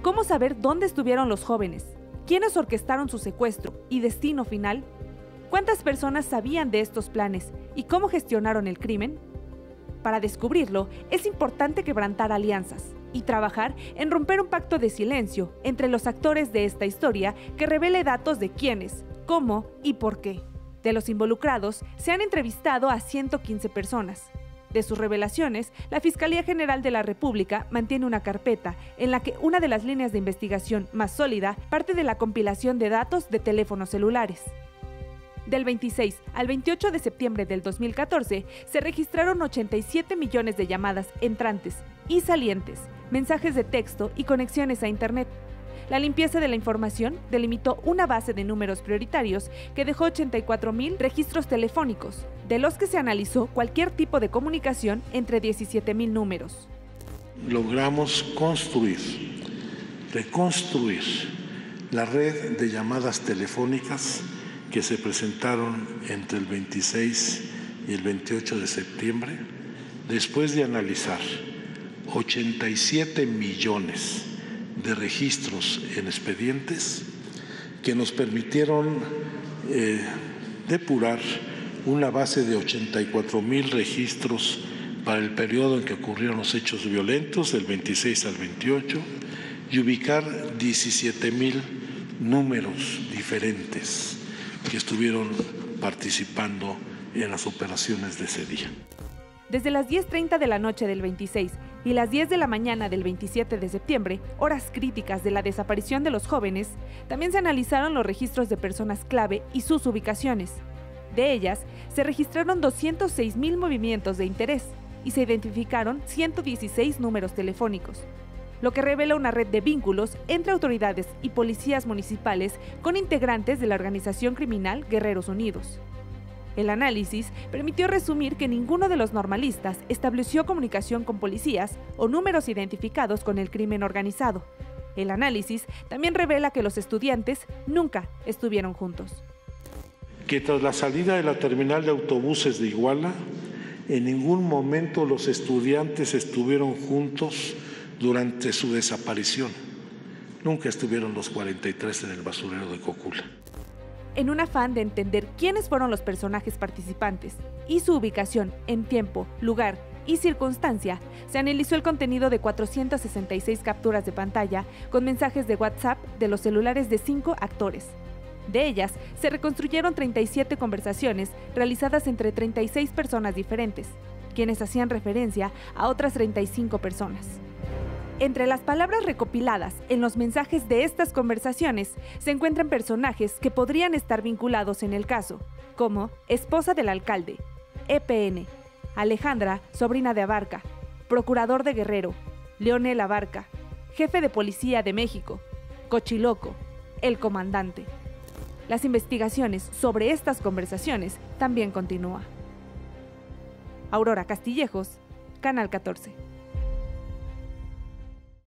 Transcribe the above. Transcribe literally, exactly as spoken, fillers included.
¿Cómo saber dónde estuvieron los jóvenes? ¿Quiénes orquestaron su secuestro y destino final? ¿Cuántas personas sabían de estos planes y cómo gestionaron el crimen? Para descubrirlo, es importante quebrantar alianzas y trabajar en romper un pacto de silencio entre los actores de esta historia que revele datos de quiénes, cómo y por qué. De los involucrados, se han entrevistado a ciento quince personas. De sus revelaciones, la Fiscalía General de la República mantiene una carpeta en la que una de las líneas de investigación más sólida parte de la compilación de datos de teléfonos celulares. Del veintiséis al veintiocho de septiembre del dos mil catorce, se registraron ochenta y siete millones de llamadas entrantes y salientes, mensajes de texto y conexiones a Internet. La limpieza de la información delimitó una base de números prioritarios que dejó ochenta y cuatro mil registros telefónicos, de los que se analizó cualquier tipo de comunicación entre diecisiete mil números. Logramos construir, reconstruir la red de llamadas telefónicas que se presentaron entre el veintiséis y el veintiocho de septiembre, después de analizar ochenta y siete millones de registros en expedientes que nos permitieron eh, depurar una base de ochenta y cuatro mil registros para el periodo en que ocurrieron los hechos violentos, del veintiséis al veintiocho, y ubicar diecisiete mil números diferentes que estuvieron participando en las operaciones de ese día. Desde las diez treinta de la noche del veintiséis y las diez de la mañana del veintisiete de septiembre, horas críticas de la desaparición de los jóvenes, también se analizaron los registros de personas clave y sus ubicaciones. De ellas, se registraron doscientos seis mil movimientos de interés y se identificaron ciento dieciséis números telefónicos, lo que revela una red de vínculos entre autoridades y policías municipales con integrantes de la organización criminal Guerreros Unidos. El análisis permitió resumir que ninguno de los normalistas estableció comunicación con policías o números identificados con el crimen organizado. El análisis también revela que los estudiantes nunca estuvieron juntos. Que tras la salida de la terminal de autobuses de Iguala, en ningún momento los estudiantes estuvieron juntos durante su desaparición. Nunca estuvieron los cuarenta y tres en el basurero de Cocula. En un afán de entender quiénes fueron los personajes participantes y su ubicación en tiempo, lugar y circunstancia, se analizó el contenido de cuatrocientas sesenta y seis capturas de pantalla con mensajes de WhatsApp de los celulares de cinco actores. De ellas, se reconstruyeron treinta y siete conversaciones realizadas entre treinta y seis personas diferentes, quienes hacían referencia a otras treinta y cinco personas. Entre las palabras recopiladas en los mensajes de estas conversaciones se encuentran personajes que podrían estar vinculados en el caso, como esposa del alcalde, E P N, Alejandra, sobrina de Abarca, procurador de Guerrero, Leonel Abarca, jefe de policía de México, Cochiloco, el comandante. Las investigaciones sobre estas conversaciones también continúan. Aurora Castillejos, Canal catorce.